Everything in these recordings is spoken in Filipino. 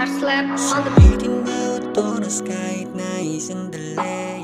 Slap on the beat. Sulitin bawat oras kahit na isang dali.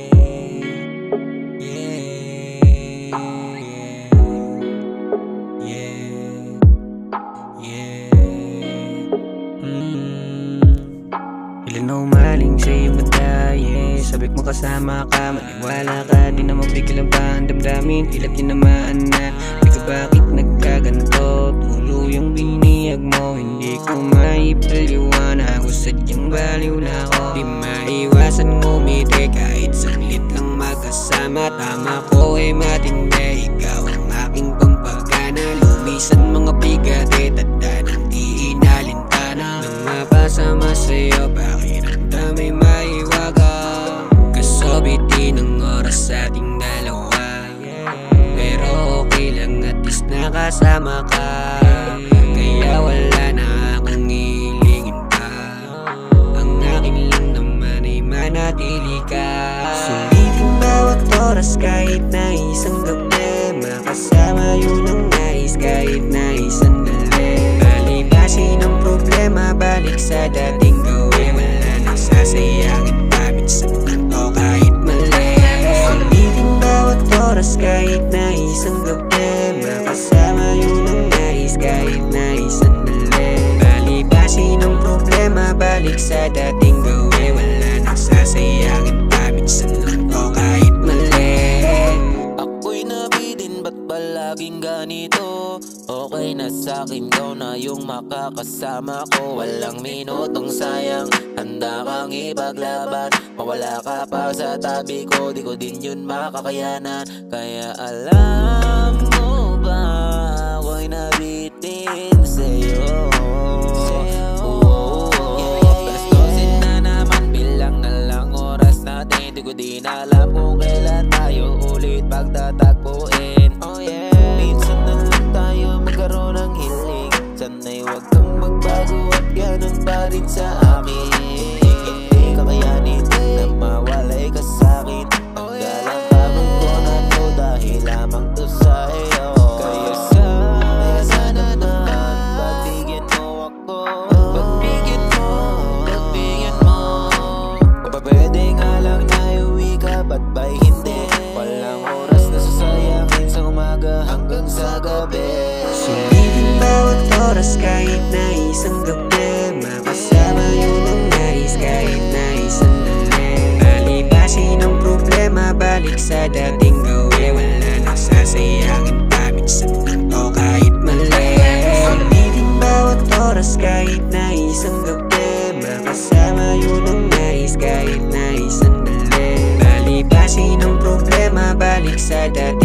Ilan na umaling sa iyong mata, sabik mo kasama ka, maniwala ka, di na mabiglang pa ang damdamin. Tila tinamaan na, di ka bakit nagkaganto. Tulo yung biniyag mo, hindi ko maipaliwanag. Sadyang baliw na ako, di maiwasan ngumiti kahit saglit lang magkasama. Tama ko ay matindi, ikaw ang aking pampagana. Lumisan mga bigate, tanda ng di inalintana. Nang mapasama sa'yo, pakiramdam ay maiwaga. Kasobitin ang oras sa ating dalawa, pero okay lang at least nakasama ka. Kaya wala na akong hilingin pa, ang akin lang naman ay manatili ka. Sulitin bawat oras kahit na isang gabi, makasama yun ang nais kahit na isang dali. Balibasin ang problema, balik sa dating gawin. Wala nang sasayangin pa, minsan lang to kahit mali. Sulitin bawat oras kahit na isang gabi, makasama yun ang nais kahit na isang dali. Balibasin ang problema, balik sa dating gawin. Wala nang sasayangin pa, minsan lang to kahit mali. Ako'y nabitin, ba't palaging ganito? Okay na sa'kin, ikaw na yung makakasama ko. Walang minutong sayang, handa kang ipaglaban. Mawala ka pa sa tabi ko, di ko din yun makakayanan. Kaya alam mo ba, ako'y nabitin sa'yo. Gastosin na naman, bilang na lang oras natin. Di ko din alam kung kailan tayo ulit pagtatagpuin. Minsan na lang tayo magkaroon ng hiling. Sana'y huwag kang magbago at ganun pa rin sa amin. Hindi kakayanin na mawalay ka sa'kin. Hanggalang habang ko na to dahil lamang to sa'yo. Kaya sana naman pagbigyan mo ako. Pagbigyan mo, pagbigyan mo. O pwede nga lang na iuwi ka, ba't ba'y hindi? Walang oras na sasayangin sa umaga hanggang sa gabi. Sulitin bawat oras kahit na isang gabi, makasama yun ang nais kahit na isang dali. Balibasin ang problema, balik sa dating gawin. Wala nang sasayangin pa, minsan lang to kahit mali. Sulitin bawat oras kahit na isang gabi, makasama yun ang nais kahit na isang dali. Balibasin ang problema, balik sa dating